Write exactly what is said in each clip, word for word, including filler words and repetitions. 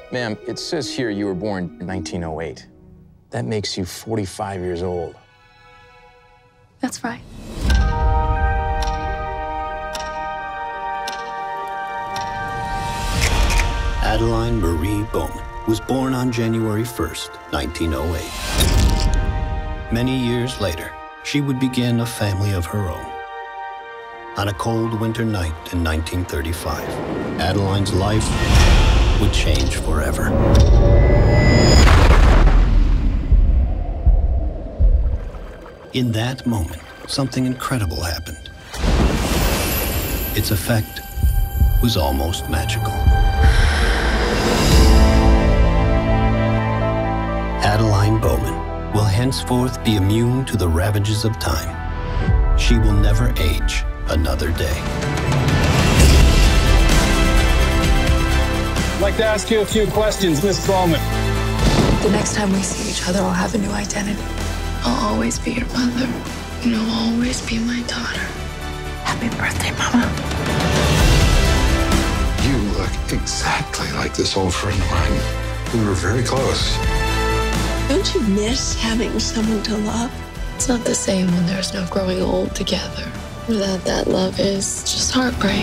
Ma'am, it says here you were born in nineteen oh eight. That makes you forty-five years old. That's right. Adeline Marie Bowman was born on January first, nineteen oh eight. Many years later, she would begin a family of her own. On a cold winter night in nineteen thirty-five, Adeline's life would change forever. In that moment, something incredible happened. Its effect was almost magical. Adeline Bowman will henceforth be immune to the ravages of time. She will never age another day. I'd like to ask you a few questions, Miss Bowman. The next time we see each other, I'll have a new identity. I'll always be your mother, and you'll always be my daughter. Happy birthday, Mama. You look exactly like this old friend of mine. We were very close. Don't you miss having someone to love? It's not the same when there's no growing old together. Without that love is just heartbreak.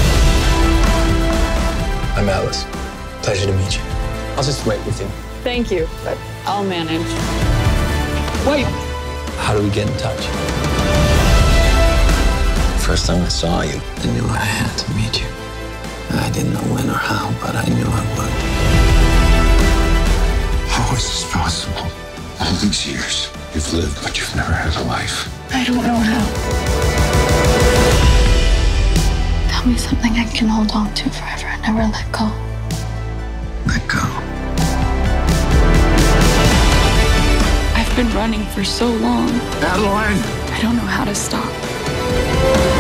I'm Alice. Pleasure to meet you. I'll just wait with you. Thank you, but I'll manage. Wait! How do we get in touch? First time I saw you, I knew I had to meet you. I didn't know when or how, but I knew I would. How is this possible? All these years, you've lived, but you've never had a life. I don't know how. Tell me something I can hold on to forever and never let go. Let go. I've been running for so long. Adeline! I don't know how to stop.